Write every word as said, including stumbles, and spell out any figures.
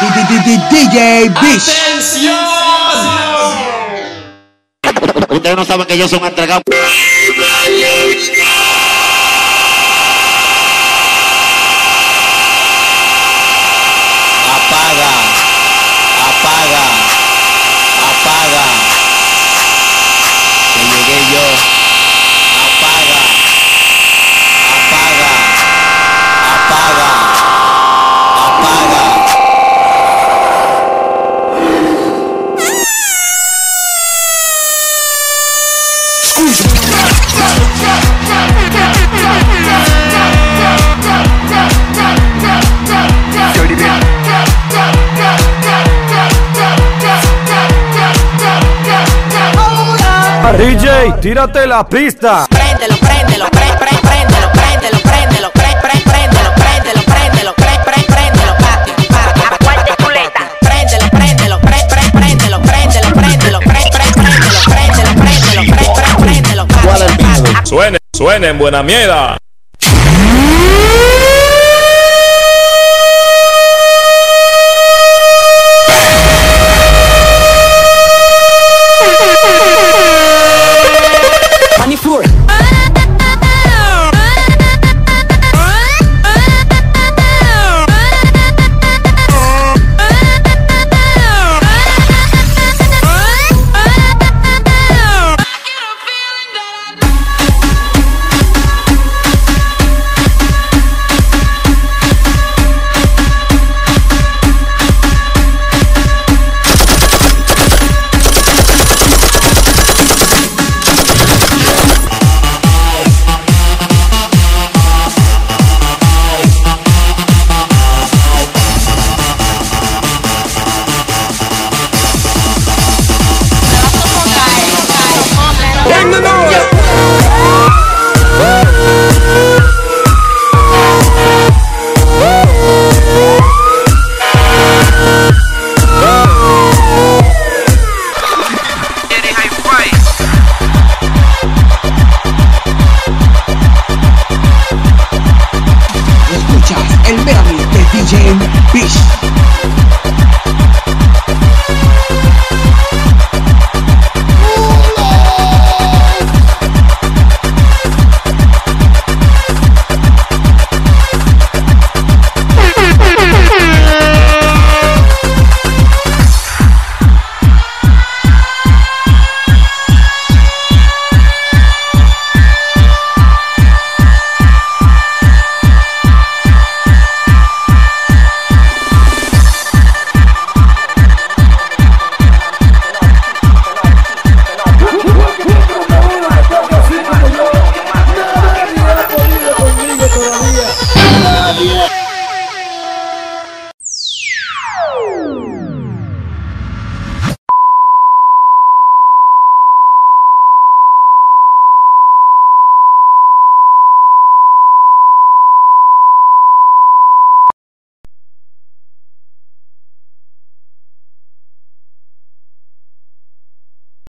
D J Bish. Ustedes no saben que yo soy un entregado. Apaga, apaga, apaga. Que llegué yo. Apaga, apaga, apaga, apaga. D J, tírate la pista. Préndelo, préndelo, pre, pre, préndelo, préndelo, préndelo, pre, pre, préndelo, préndelo, préndelo, pre, pre, préndelo, patio, para, para, para, culeta. Préndelo, préndelo, pre, pre, préndelo, préndelo, préndelo, pre, pre, préndelo, préndelo, préndelo, pre, pre, préndelo, patio. Suene, suene en buena mierda. Escuchas el Melody de D J Bish.